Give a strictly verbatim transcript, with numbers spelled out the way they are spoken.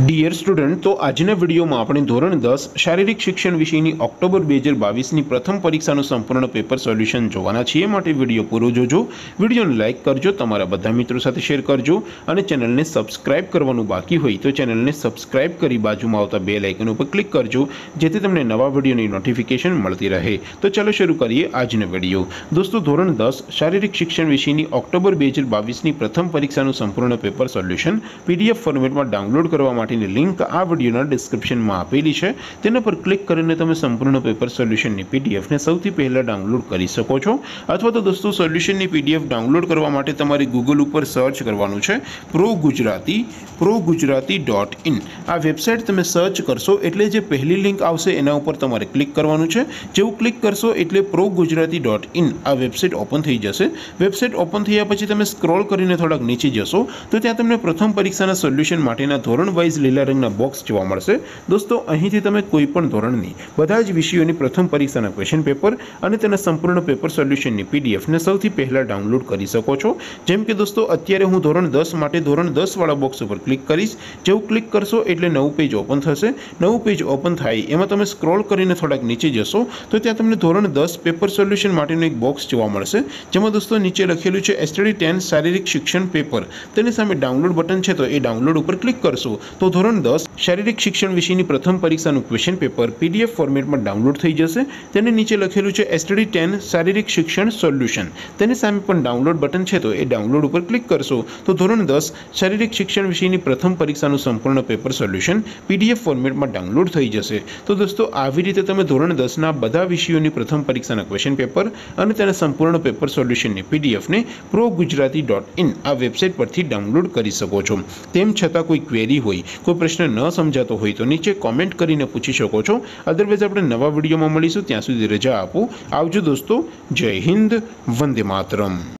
Dear student, तो આજના વિડીયોમાં આપણે ધોરણ દસ શારીરિક શિક્ષણ વિષયની ઓક્ટોબર બે હજાર બાવીસની પ્રથમ પરીક્ષાનું સંપૂર્ણ પેપર સોલ્યુશન જોવાના છીએ। માટે વિડીયો પૂરો જોજો, વિડીયોને લાઇક કરજો, તમારા બધા મિત્રો સાથે શેર કરજો અને ચેનલને સબસ્ક્રાઇબ કરવાનું બાકી હોય તો ચેનલને સબસ્ક્રાઇબ કરી બાજુમાં આવતા બેલ આઇકન ઉપર ક્લિક કરજો, જેથી તમને નવા વિડીયોની નોટિફિકેશન મળતી રહે। તો ચાલો શરૂ કરીએ આજનો વિડીયો। દોસ્તો, ધોરણ દસ શારીરિક શિક્ષણ વિષયની ઓક્ટોબર બે હજાર બાવીસની પ્રથમ પરીક્ષાનું સંપૂર્ણ પેપર સોલ્યુશન પીડીએફ ફોર્મેટમાં ડાઉનલોડ કરવા માટેની લિંક આ વિડીયોના ડિસ્ક્રિપ્શનમાં આપેલી છે। તેના પર ક્લિક કરીને તમે સંપૂર્ણ પેપર સોલ્યુશનની પીડીએફને સૌથી પહેલાં ડાઉનલોડ કરી શકો છો। અથવા તો દોસ્તો, સોલ્યુશનની પીડીએફ ડાઉનલોડ કરવા માટે તમારે ગૂગલ ઉપર સર્ચ કરવાનું છે pro Gujarati pro Gujarati dot in. આ વેબસાઇટ તમે સર્ચ કરશો એટલે જે પહેલી લિંક આવશે એના ઉપર તમારે ક્લિક કરવાનું છે। જેવું ક્લિક કરશો એટલે પ્રો ગુજરાતી ડોટ ઇન આ વેબસાઇટ ઓપન થઈ જશે। વેબસાઇટ ઓપન થયા પછી તમે સ્ક્રોલ કરીને થોડાક નીચે જશો તો ત્યાં તમને પ્રથમ પરીક્ષાના સોલ્યુશન માટેના ધોરણ વાઇઝ લીલા રંગના બોક્સ જોવા મળશે। દોસ્તો, અહીંથી તમે કોઈ પણ ધોરણની બધા જ વિષયોની પ્રથમ પરીક્ષાના ક્વેશ્ચન પેપર અને તેના સંપૂર્ણ પેપર સોલ્યુશનની પીડીએફને સૌથી પહેલાં ડાઉનલોડ કરી શકો છો। જેમ કે દોસ્તો, અત્યારે હું ધોરણ દસ માટે ધોરણ દસ વાળા બોક્સ ઉપર ક્લિક કરીશ। જેવું ક્લિક કરશો એટલે નવું પેજ ઓપન થશે। નવું પેજ ઓપન થાય એમાં તમે સ્ક્રોલ કરીને થોડાક નીચે જશો તો ત્યાં તમને ધોરણ દસ પેપર સોલ્યુશન માટેનું એક બોક્સ જોવા મળશે, જેમાં દોસ્તો નીચે લખેલું છે એસટીડી ટેન શારીરિક શિક્ષણ પેપર। તેની સામે ડાઉનલોડ બટન છે, તો એ ડાઉનલોડ ઉપર ક્લિક કરશો તો ધોરણ દસ શારીરિક શિક્ષણ વિષયની પ્રથમ પરીક્ષાનું ક્વેશ્ચન પેપર પીડીએફ ફોર્મેટમાં ડાઉનલોડ થઈ જશે। તેની નીચે લખેલું છે એસટીડી ટેન શારીરિક શિક્ષણ સોલ્યુશન। તેની સામે પણ ડાઉનલોડ બટન છે, તો એ ડાઉનલોડ ઉપર ક્લિક કરશો તો ધોરણ દસ શારીરિક શિક્ષણ વિષયની પ્રથમ પરીક્ષાનું સંપૂર્ણ પેપર સોલ્યુશન પીડીએફ ફોર્મેટમાં ડાઉનલોડ થઈ જશે। તો દોસ્તો, આવી રીતે તમે ધોરણ દસના બધા વિષયોની પ્રથમ પરીક્ષાના ક્વેશ્ચન પેપર અને તેના સંપૂર્ણ પેપર સોલ્યુશનની પીડીએફને પ્રો ગુજરાતી ડોટ ઇન આ વેબસાઇટ પરથી ડાઉનલોડ કરી શકો છો। તેમ છતાં કોઈ ક્વેરી હોય, કોઈ પ્રશ્ન ન સમજાતો હોય તો નીચે કોમેન્ટ કરીને પૂછી શકો છો। અદરવાઇઝ આપણે નવા વિડીયોમાં મળીશું, ત્યાં સુધી રજા આપો। આવજો દોસ્તો, જય હિન્દ, વંદે માતરમ।